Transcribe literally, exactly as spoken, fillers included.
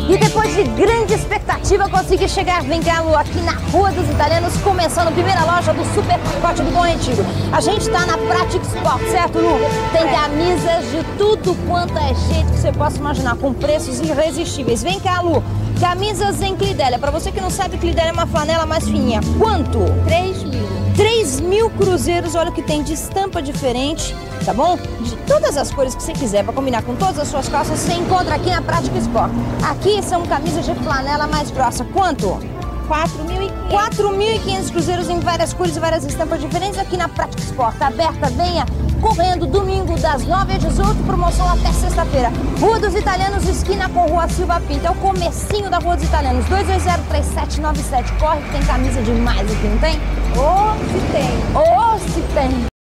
E depois de grande expectativa, consegui chegar, vem cá, Lu, aqui na Rua dos Italianos, começando a primeira loja do super pacote do Bom Antigo. A gente tá na Prática Sport, certo, Lu? Tem camisas de tudo quanto é jeito que você possa imaginar, com preços irresistíveis. Vem cá, Lu, camisas em Clidélia. Pra você que não sabe, Clidélia é uma flanela mais fininha. Quanto? três mil. três mil cruzeiros, olha o que tem de estampa diferente, tá bom? De todas as cores que você quiser, para combinar com todas as suas calças, você encontra aqui na Prática Sport. Aqui são camisas de flanela mais grossa. Quanto? quatro mil e quinhentos. quatro mil e quinhentos cruzeiros em várias cores e várias estampas diferentes aqui na Prática Sport. Tá aberta, venha correndo, domingo das nove às dezoito, promoção até sexta-feira. Rua dos Italianos, esquina com Rua Silva Pinto. É o comecinho da Rua dos Italianos. dois dois zero, três sete nove sete. Corre que tem camisa demais aqui, não tem? Ou se tem. Ou se tem.